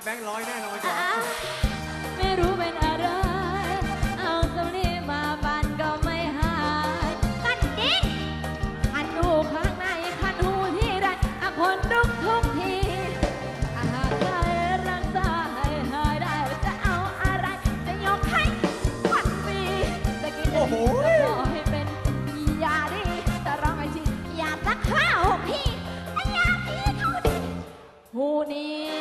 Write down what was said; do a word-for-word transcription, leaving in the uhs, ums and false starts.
บงค์ร้อยแน่นอนจ้ะไม่รู้เป็นอะไรเอาสำลีมาบันก็ไม่หายกันดิคันหูข้างในคันหูที่ไรอะคนลุกทุกทีอาหากใครรักษาให้หายได้จะเอาอะไรจะยกให้ควันฟรีจะกินจะกินก็ขอให้เป็นยาดีจะร้องไห้ชียาสักห้าหกทียาดีเท่านี้หูนี้